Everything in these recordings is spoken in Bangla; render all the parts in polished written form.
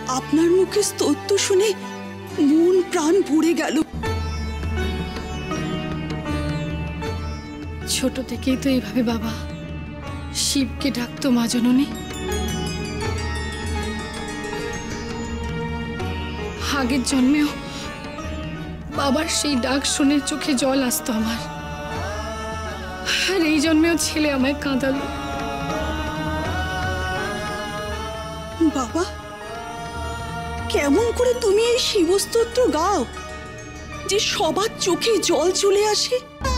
আপনার মুখে স্তোত্র শুনে মন প্রাণ ভরে গেল। ছোট থেকেই তো এইভাবে বাবা শিবকে ডাকতো মা জননী। আগের জন্মেও বাবার সেই ডাক শুনে চোখে জল আসতো আমার, আর এই জন্মেও ছেলে আমায় কাঁদালো। বাবা, কেমন করে তুমি এই শিবস্তোত্র গাও যে সবার চোখে জল চলে আসে?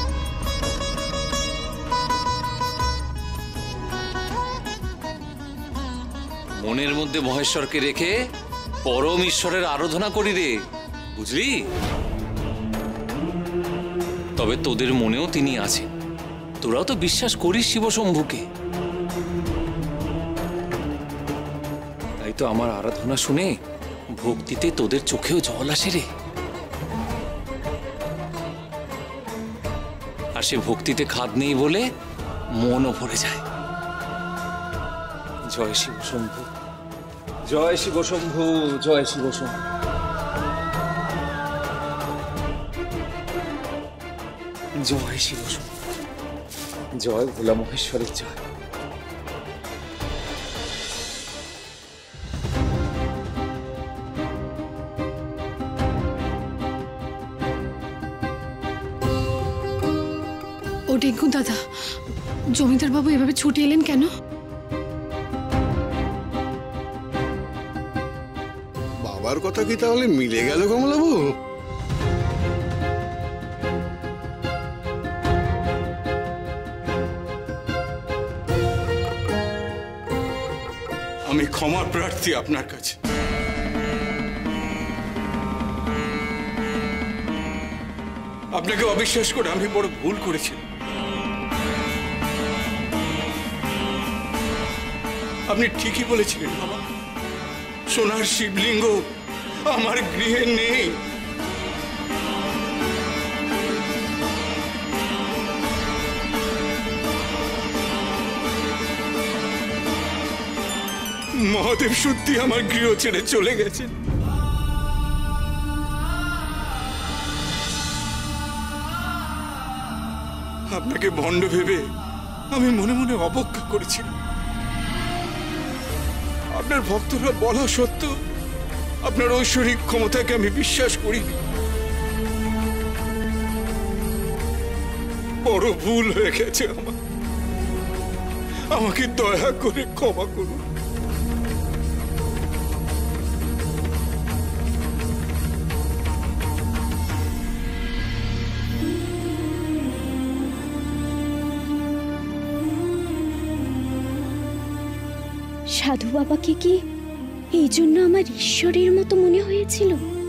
মনের মধ্যে মহেশ্বরকে রেখে পরম ঈশ্বরের আরাধনা করি রে, বুঝলি? তবে তোদের মনেও তিনি আছেন, তোরাও তো বিশ্বাস করিস শিবশম্ভুকে। তাই তো আমার আরাধনা শুনে ভক্তিতে তোদের চোখেও জল আসে রে। আর সে ভক্তিতে খাদ নেই বলে মনও ভরে যায়। জয় শিবশম্ভু, জয় শিবশম্ভু, জয় শিবশম্ভু। জয় শিবশম্ভু, জয় ভোলা মহেশ্বরের জয়। ও টেঙ্কু দাদা, জমিদার বাবু এভাবে ছুটে এলেন কেন? বাবার কথা কি তাহলে মিলে গেল কমলাবু? আমি ক্ষমা প্রার্থী আপনার কাছে। আপনাকে অবিশ্বাস করে আমি বড় ভুল করেছি। আপনি ঠিকই বলেছিলেন বাবা, সোনার শিবলিঙ্গ আমার গৃহে নেই। মহাদেব সত্যি আমার গৃহ ছেড়ে চলে গেছেন। আপনাকে ভণ্ড ভেবে আমি মনে মনে অবজ্ঞা করেছি। আপনার ভক্তরা বলা সত্ত্বেও আপনার ঐশ্বরিক ক্ষমতাকে আমি বিশ্বাস করি। বড় ভুল হয়ে গেছে আমার, আমাকে দয়া করে ক্ষমা করুন। সাধু বাবাকে কি এই জন্য আমার ঈশ্বরের মতো মনে হয়েছিল?